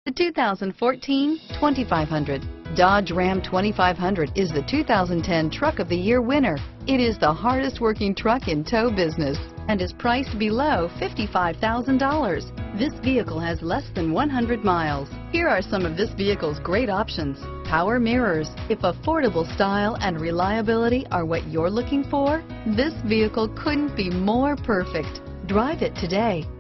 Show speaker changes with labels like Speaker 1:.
Speaker 1: The 2014 2500. Dodge Ram 2500 is the 2010 Truck of the Year winner. It is the hardest working truck in tow business and is priced below $55,000. This vehicle has less than 100 miles. Here are some of this vehicle's great options: power mirrors. If affordable style and reliability are what you're looking for, this vehicle couldn't be more perfect. Drive it today.